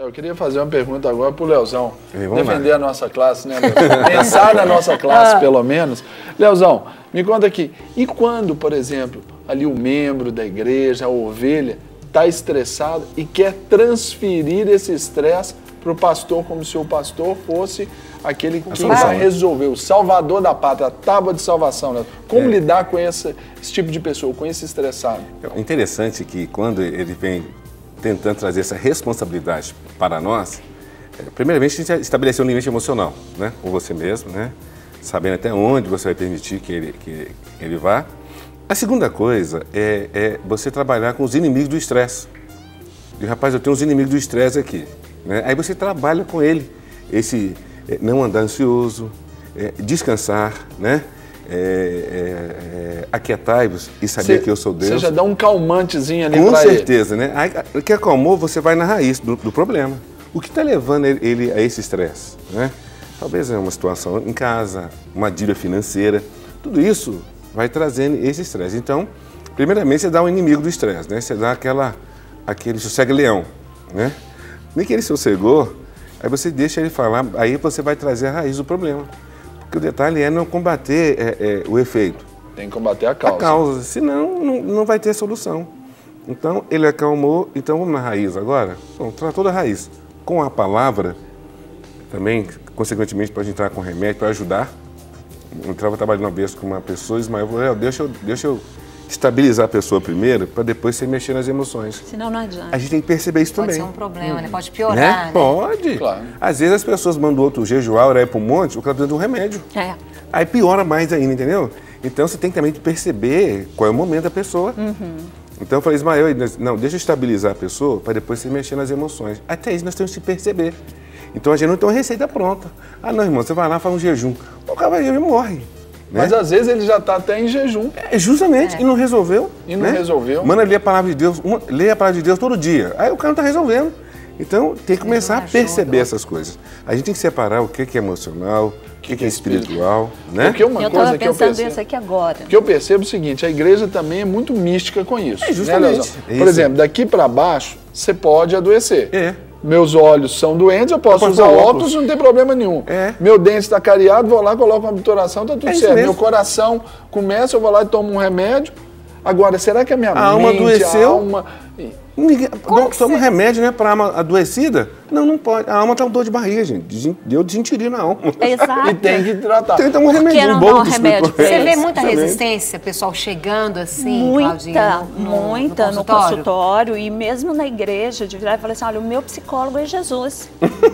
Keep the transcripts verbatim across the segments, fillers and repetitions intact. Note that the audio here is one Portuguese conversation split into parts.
Eu queria fazer uma pergunta agora para o Leozão. Defender lá. a nossa classe, né, Leozão? Pensar na nossa classe, pelo menos. Leozão, me conta aqui. E quando, por exemplo, ali o membro da igreja, a ovelha, está estressado e quer transferir esse estresse para o pastor, como se o pastor fosse aquele que vai resolver, o salvador da pátria, a tábua de salvação. Né? Como é. lidar com esse, esse tipo de pessoa, com esse estressado? É interessante que quando ele vem tentando trazer essa responsabilidade para nós, primeiramente a gente estabeleceu um limite emocional, né, com você mesmo, né, sabendo até onde você vai permitir que ele, que ele vá. A segunda coisa é, é você trabalhar com os inimigos do estresse. E, rapaz, eu tenho uns inimigos do estresse aqui, né? Aí você trabalha com ele, esse é, não andar ansioso, é, descansar, né? É, é, é, aquietai-vos e saber cê, que eu sou Deus. Você já dá um calmantezinho ali para ele. Com certeza, né? Aí, o que acalmou, você vai na raiz do, do problema. O que está levando ele, ele a esse estresse, né? Talvez é uma situação em casa, uma dívida financeira, tudo isso vai trazendo esse estresse. Então, primeiramente, você dá um inimigo do estresse, né? Você dá aquela, aquele sossega-leão, né? Nem que ele sossegou, aí você deixa ele falar, aí você vai trazer a raiz do problema. Porque o detalhe é não combater é, é, o efeito. Tem que combater a causa. A causa, senão não, não vai ter solução. Então, ele acalmou, então vamos na raiz agora? Bom, tratou da raiz. Com a palavra, também, consequentemente, pode entrar com remédio para ajudar. Eu estava trabalhando uma vez com uma pessoa, Ismael falou, deixa eu, deixa eu estabilizar a pessoa primeiro, para depois você mexer nas emoções. Senão não adianta. A gente tem que perceber isso pode também. Pode ser um problema, hum. né? Pode piorar, né? né? Pode. Claro. Às vezes as pessoas mandam outro jejuar, orar para um monte, o cara precisa de um remédio. É. Aí piora mais ainda, entendeu? Então você tem que também perceber qual é o momento da pessoa. Uhum. Então eu falei, Ismael, não, deixa eu estabilizar a pessoa para depois você mexer nas emoções. Até isso nós temos que perceber. Então a gente não tem uma receita pronta. Ah, não, irmão, você vai lá, faz um jejum. O cara vai e morre. Né? Mas às vezes ele já está até em jejum. É, justamente, é. e não resolveu. E não né? resolveu. Manda ler a palavra de Deus, uma, lê a palavra de Deus todo dia. Aí o cara não está resolvendo. Então tem que começar a perceber essas coisas. A gente tem que separar o que é emocional, o que é espiritual, né? Porque uma eu coisa que eu pensando percebo, isso aqui agora. Porque eu percebo o seguinte, a igreja também é muito mística com isso. É, justamente. Né, Por exemplo, daqui para baixo, você pode adoecer. É. Meus olhos são doentes, eu posso, eu posso usar óculos, óculos, não tem problema nenhum. É. Meu dente está cariado, vou lá, coloco uma obturação, tá tudo é certo. Meu coração começa, eu vou lá e tomo um remédio. Agora, será que a minha a mente, alma adoeceu? a alma... Ninguém, toma você... um remédio, né, para a alma adoecida? Não, não pode. A alma está com dor de barriga, gente. Deu desinteria na alma. Exato. E tem que tratar. Tem que tomar um remédio, um bolo de remédio. Você vê muita resistência, pessoal chegando assim, Muita, Claudinha, no, muita no, no, consultório. no consultório e mesmo na igreja, de virar e falar assim, olha, o meu psicólogo é Jesus.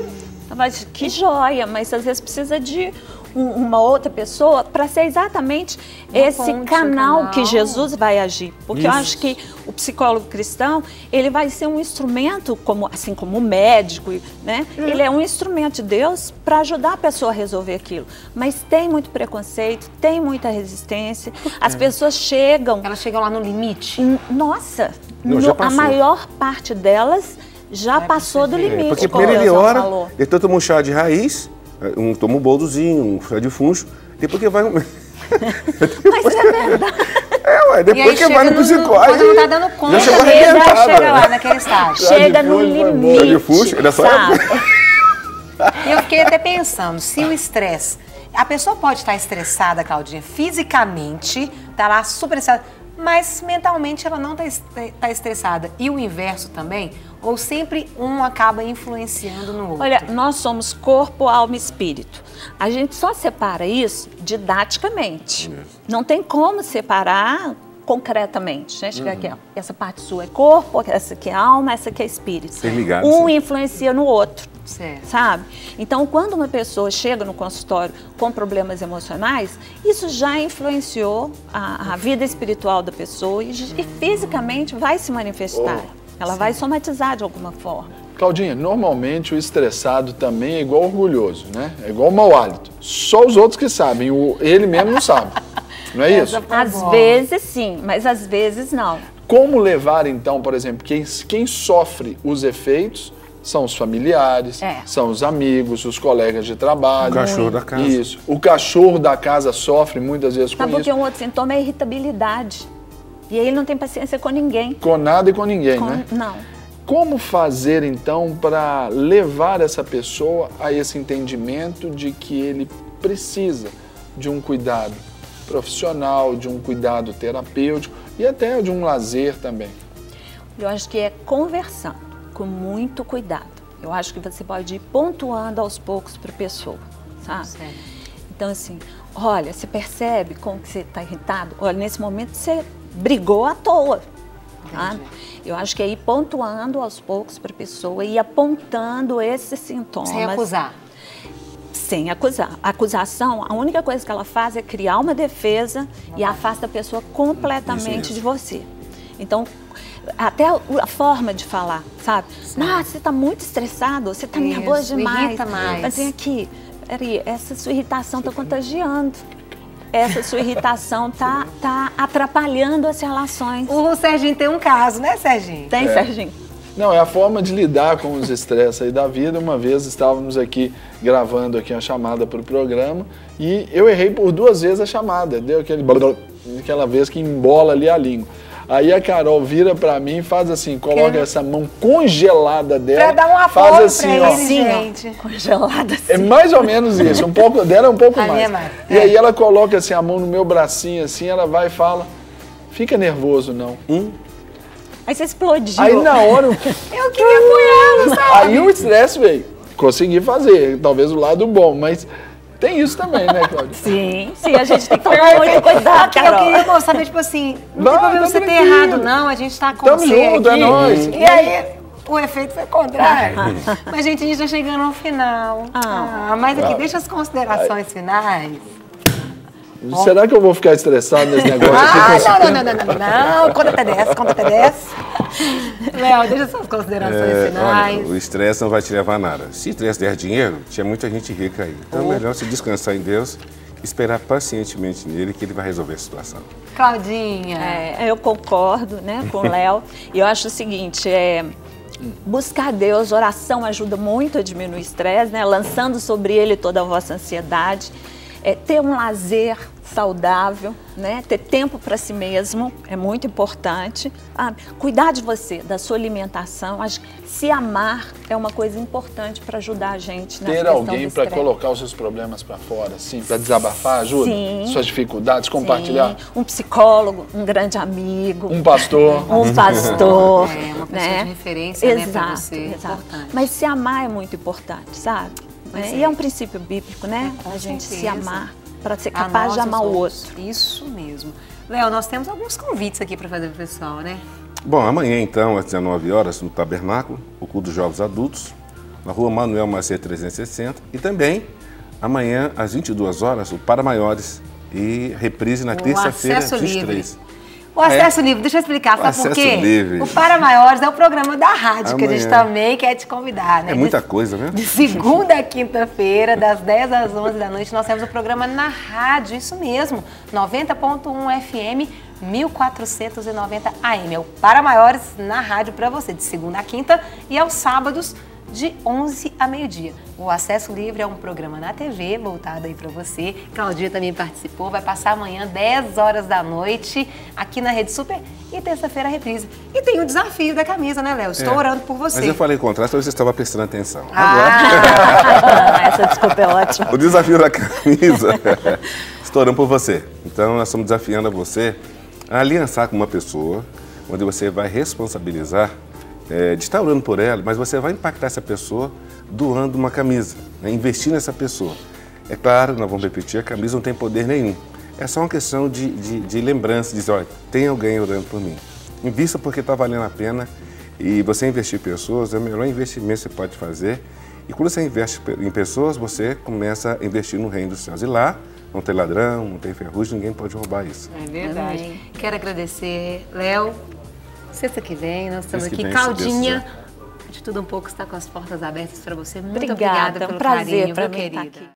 Mas, que joia, mas às vezes precisa de um, uma outra pessoa para ser exatamente uma esse ponte, canal, canal que Jesus vai agir. Porque Isso. eu acho que o psicólogo cristão, ele vai ser um instrumento, como, assim como o médico, né? Hum. Ele é um instrumento de Deus para ajudar a pessoa a resolver aquilo. Mas tem muito preconceito, tem muita resistência, as pessoas chegam... Elas chegam lá no limite? Nossa, Não, no, a maior parte delas já Vai passou do limite. É, porque primeiro ele ora, falou. ele tenta tomar um chá de raiz, um, toma um boldozinho, um chá de funcho, depois que vai... Mas é verdade. É, ué, depois que vai no psicólogo... Quando não tá dando conta, já chega, mesmo, já chega lá naquele estágio. Chega no limite, chá de funcho, ele é só... E eu fiquei até pensando, se o estresse... A pessoa pode estar estressada, Claudinha, fisicamente, tá lá super estressada, mas mentalmente ela não está estressada. E o inverso também? Ou sempre um acaba influenciando no outro? Olha, nós somos corpo, alma e espírito. A gente só separa isso didaticamente. Isso. Não tem como separar concretamente. Né? Uhum. Aqui, ó, essa parte sua é corpo, essa aqui é alma, essa aqui é espírito. Tem ligado, um sim. influencia no outro. Certo. Sabe? Então, quando uma pessoa chega no consultório com problemas emocionais, isso já influenciou a, a vida espiritual da pessoa e, e fisicamente vai se manifestar. Oh. Ela Sim. vai somatizar de alguma forma. Claudinha, normalmente o estressado também é igual orgulhoso, né? É igual mau hálito. Só os outros que sabem, o, ele mesmo não sabe. Não é isso? Às vezes sim, mas às vezes não. Como levar então, por exemplo, quem, quem sofre os efeitos são os familiares, é. são os amigos, os colegas de trabalho. O cachorro da casa. Isso. O cachorro da casa sofre muitas vezes com Sabe isso. Porque um outro sintoma é a irritabilidade. E aí ele não tem paciência com ninguém. Com nada e com ninguém, com... né? Não. como fazer então para levar essa pessoa a esse entendimento de que ele precisa de um cuidado profissional, de um cuidado terapêutico e até de um lazer também? Eu acho que é conversando, com muito cuidado. Eu acho que você pode ir pontuando aos poucos para a pessoa, sabe? Certo. Então, assim, olha, você percebe como que você está irritado? Olha, nesse momento você brigou à toa. Tá? Eu acho que é ir pontuando aos poucos para a pessoa e apontando esses sintomas. Sem acusar. Sem acusar. A acusação, a única coisa que ela faz é criar uma defesa e afasta a pessoa completamente de você. Então, até a forma de falar, sabe? Nossa, você está muito estressado, você está nervoso demais. Irrita mais. Mas vem aqui, peraí, essa sua irritação está contagiando. Essa sua irritação tá, tá atrapalhando as relações. O Serginho tem um caso, né, Serginho? Tem, É. Serginho? Não, é a forma de lidar com os estresses aí da vida. Uma vez estávamos aqui gravando aqui a chamada para o programa e eu errei por duas vezes a chamada. Deu aquele aquela vez que embola ali a língua. Aí a Carol vira pra mim e faz assim, coloca Quero... essa mão congelada dela. Pra dar um apoio faz assim, pra ó. ele, gente. Congelada assim. É mais ou menos isso, um pouco dela é um pouco A mais. minha mãe. E aí ela coloca assim a mão no meu bracinho assim, ela vai e fala: "Fica nervoso não". Hum? Aí você explodiu. Aí na hora eu, Eu queria apoiá-lo, sabe? aí o estresse veio. Consegui fazer, talvez o lado bom, mas tem isso também, né, Cláudia? Sim, sim, a gente tem que tomar muito cuidado, Eu Carol. queria mostrar, tipo assim, não Vai, tem problema tá você ter tranquilo. errado, não. A gente tá com Tamo você junto, é aqui. nóis. E aí, o efeito foi contrário. Mas, gente, a gente tá chegando ao final. Ah. Ah, mas aqui, deixa as considerações finais. Será que eu vou ficar estressado nesse negócio aqui? com esse Ah, tempo? não, não, não, não, não, não. Conta até dez, conta até dez. Léo, deixa suas considerações É, finais. olha, o estresse não vai te levar a nada. Se estresse der dinheiro, tinha muita gente rica aí. Então é melhor se descansar em Deus, esperar pacientemente nele que ele vai resolver a situação. Claudinha. É, eu concordo, né, com o Léo. E eu acho o seguinte, é, buscar Deus, oração ajuda muito a diminuir o estresse, né, lançando sobre ele toda a vossa ansiedade. É, ter um lazer saudável, né? Ter tempo para si mesmo é muito importante. Ah, cuidar de você, da sua alimentação. Acho que se amar é uma coisa importante para ajudar a gente nessa Ter questão alguém do para estresse. colocar os seus problemas para fora, assim, para desabafar, ajuda? Sim. Suas dificuldades, compartilhar? Sim, um psicólogo, um grande amigo. Um pastor? Um pastor. É, uma pessoa né? de referência, né, pra Exato, você. exato. Importante. Mas se amar é muito importante, sabe? Pois É, é. E é um princípio bíblico, né? Com a gente se certeza. amar para ser A capaz nós, de amar os o outros. outro. Isso mesmo. Léo, nós temos alguns convites aqui para fazer pro pessoal, né? Bom, amanhã então, às dezenove horas, no Tabernáculo, o culto dos Jovens Adultos, na rua Manuel Macedo trezentos e sessenta. E também, amanhã, às vinte e duas horas, o Para Maiores e reprise na O terça-feira, acesso vinte e livre. três. O acesso livre, deixa eu explicar, O sabe por acesso quê? livre. O Para Maiores é o programa da rádio, que a gente Amanhã. também quer te convidar, né? É muita De- coisa, né? De segunda a quinta-feira, das dez às onze da noite, nós temos o programa na rádio, isso mesmo, noventa ponto um F M, mil quatrocentos e noventa A M. É o Para Maiores na rádio para você, de segunda a quinta e aos sábados, de onze a meio-dia. O Acesso Livre é um programa na T V, voltado aí para você. Claudinha também participou, vai passar amanhã, dez horas da noite, aqui na Rede Super, e terça-feira a reprise. E tem o desafio da camisa, né, Léo? Estou É. orando por você. Mas eu falei o contrário, talvez você estava prestando atenção. Ah, Essa desculpa é ótima. O desafio da camisa, estou orando por você. Então, nós estamos desafiando a você a aliançar com uma pessoa, onde você vai responsabilizar é, de estar orando por ela, mas você vai impactar essa pessoa doando uma camisa, né, investir nessa pessoa. É claro, nós vamos repetir, a camisa não tem poder nenhum. É só uma questão de, de, de lembrança, de dizer, olha, tem alguém orando por mim. Invista porque está valendo a pena e você investir em pessoas é o melhor investimento que você pode fazer. E quando você investe em pessoas, você começa a investir no reino dos céus. E lá não tem ladrão, não tem ferrugem, ninguém pode roubar isso. é verdade. Amém. Quero agradecer, Léo. Sexta que vem, nós estamos Sexta que aqui. vem, se Deus Claudinha, de tudo um pouco, está com as portas abertas para você. Muito Obrigada, obrigada é um pelo prazer carinho, para viu, mim estar querida? aqui.